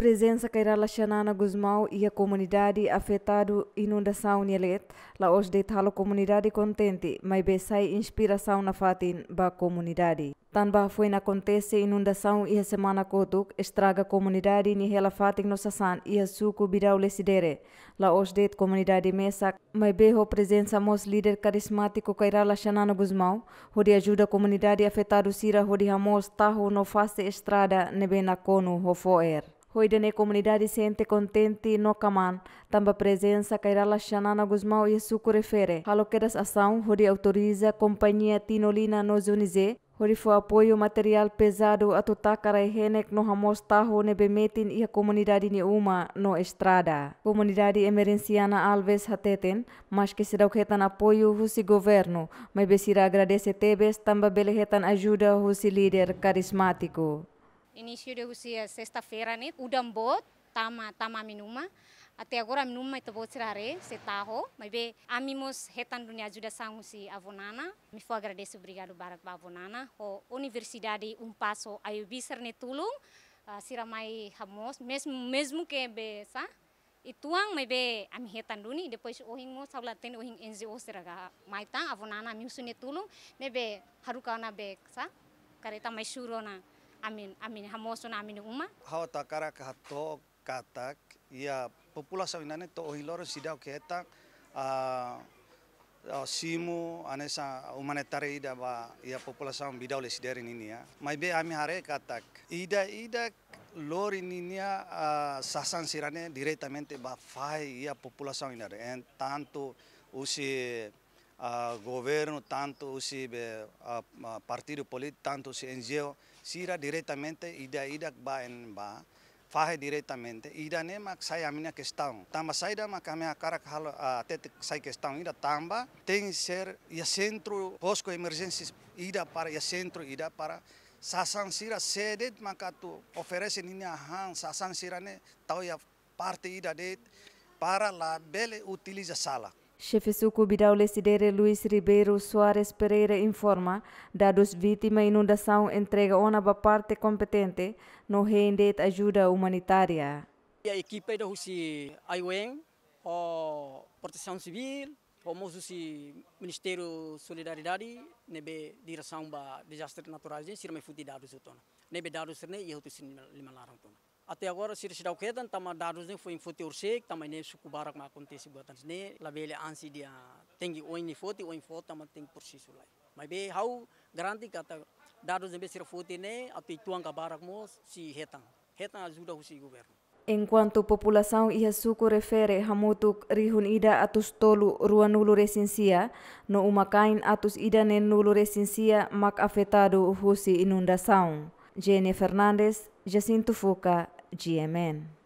presença que irá Xanana Gusmão e a comunidade afetada inundação Nielet, lá hoje de tal comunidade contente, mas bem sai inspiração na fatin ba comunidade. Tanba foi na acontece inundação e a semana kotuk estraga comunidade ni hela fatin no sasan e a suco bidau lesidere. Lá hoje de comunidade mesa, mas bem ho presença mos líder carismático que irá Xanana Gusmão, onde ajuda a comunidade afetada sira onde hamos taho no face estrada nebe na cono ho foer. Hoje na comunidade sente contente no caman, também presença que irá Xanana Gusmão e suco refere. Halo quedas ação, onde autoriza companhia Tinolina no Zonize, onde foi apoio material pesado a totakara e henek no hamos taho nebe metin e a comunidade ni uma no estrada. Comunidade emergenciana Alves hateten, mas que se dauketan apoio husi governo, mas besira agradece tebes também belehetan ajuda husi líder carismático. Início de sexta-feira, né? O dambot, tama minuma. Até agora minuma itu bot serare, setaho. Mas bem, amimos retan dunia ajuda sangu si avonana. Me foi agradecer, obrigado barak ba avonana. O Universidade passo ayo bisar ne tulung. Siramai hamos, mesmo que be sa. Ituang may be ami hetan duni. Depois ohing mo sablaten ohing NGO seraga maitang avonana miusu ne tulung. Nebe haruka na be sa. Kareta may suro na. Amin hamoso na amin uma. Hau takara kato katak ia população inane to ohiloro sidau keta simu anesa humanitária ida ba ia população bidau lesiderin ini ya. Mai be ami hare katak ida lor ini sasan sirane diretamente ba fai ia população inare en tanto usi governo, tanto usi partido político, tanto usi NGO, sira diretamente ida ba fahe diretamente ida ne mak sai amina questão tamba saida mak kami akarak halo até sai questão ida tamba tem ser ia centro posco emergência ida para ia centro ida para sasan sira sede makatu oferece ninya han sasan sira ne tau ia parte ida de para la bele utiliza sala. Chefe suco bidau lesidere Luiz Ribeiro Soares Pereira informa, dados vítima inundação entrega ona ba parte competente no rende ajuda humanitária. A equipe da Husi IOM, o Proteção Civil, o Mosusi Ministério Solidariedade, nebe direção ba desastre naturais, sira mai futi dados utona. Nebe dados ne ia hutu sin lima larang tona. Até agora, se eles dauketan, tama dados ne foi em foto ursek, tama ne sukubarak ma acontece buatan ne, labele ansi dia tengi oin ni foto, tama tengi por si sulai. Mas be hau garanti kata dados ne be sira foto ne, api tuang kabarak mo si hetan ajuda husi governo. Enquanto população ia suco refere hamutuk rihun ida atus tolu rua nulu resinsia, no umakain atus ida ne nulu resinsia mak afetado husi inundação. Jenny Fernandes, Jacinto Fuca, GMN.